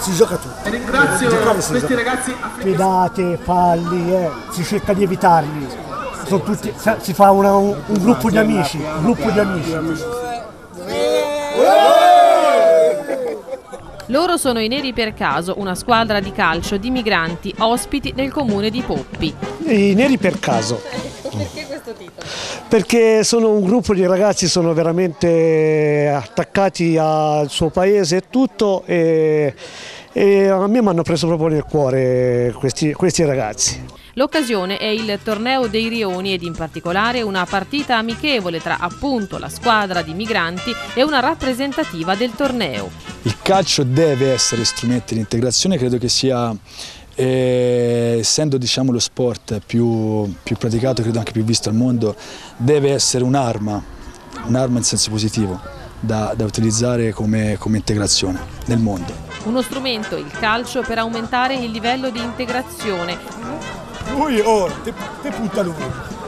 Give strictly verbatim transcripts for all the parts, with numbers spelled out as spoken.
si gioca tutto. Ringrazio questi ragazzi. Pedate, falli, eh, si cerca di evitarli. Sono tutti, si fa una, un, un gruppo di amici, un gruppo di amici. Loro sono i Neri per Caso, una squadra di calcio di migranti ospiti nel comune di Poppi. I Neri per Caso. Perché questo titolo? Perché sono un gruppo di ragazzi, sono veramente attaccati al suo paese e tutto, e, e a me mi hanno preso proprio nel cuore questi, questi ragazzi. L'occasione è il torneo dei Rioni ed in particolare una partita amichevole tra appunto la squadra di migranti e una rappresentativa del torneo. Il calcio deve essere strumento di integrazione, credo che sia, eh, essendo diciamo, lo sport più, più praticato, credo anche più visto al mondo, deve essere un'arma, un'arma in senso positivo, da, da utilizzare come, come integrazione nel mondo. Uno strumento, il calcio, per aumentare il livello di integrazione. Lui, oh, te, te punta lui.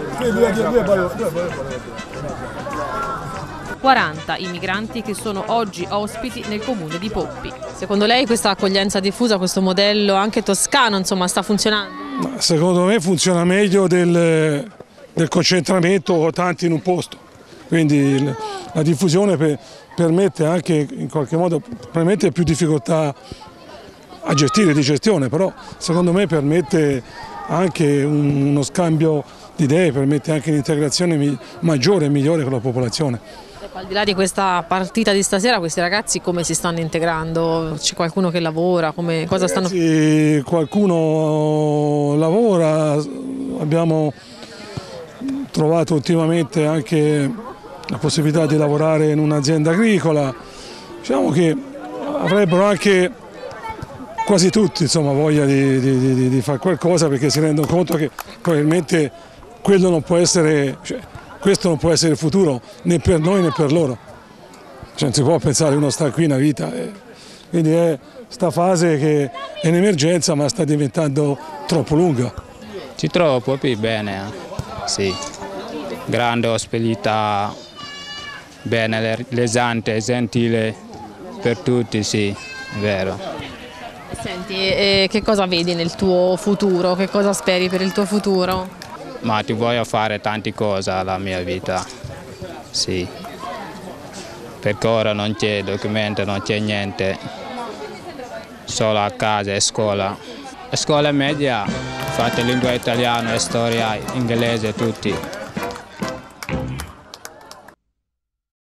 quaranta i migranti che sono oggi ospiti nel comune di Poppi. Secondo lei questa accoglienza diffusa, questo modello anche toscano, insomma, sta funzionando? Secondo me funziona meglio del, del concentramento tanti in un posto. Quindi il, la diffusione per, permette anche in qualche modo permette più difficoltà a gestire, di gestione, però secondo me permette anche un, uno scambio di idee, permette anche un'integrazione maggiore e migliore con la popolazione. Al di là di questa partita di stasera, questi ragazzi come si stanno integrando? C'è qualcuno che lavora? Come, cosa stanno facendo? Qualcuno lavora, abbiamo trovato ultimamente anche la possibilità di lavorare in un'azienda agricola. Diciamo che avrebbero anche quasi tutti insomma, voglia di, di, di, di fare qualcosa, perché si rendono conto che probabilmente quello non può essere, cioè, questo non può essere il futuro né per noi né per loro. Cioè, non si può pensare che uno sta qui una vita. Eh. Quindi è sta fase che è un'emergenza ma sta diventando troppo lunga. Ci trovo proprio bene, eh. Sì. Grande ospitalità, bene, l'esante, gentile per tutti, sì, è vero. Senti, eh, che cosa vedi nel tuo futuro? Che cosa speri per il tuo futuro? Ma ti voglio fare tante cose alla mia vita, sì. Perché ora non c'è documento, non c'è niente, solo a casa e scuola. Scuola media, fate lingua italiana, storia, inglese, tutti.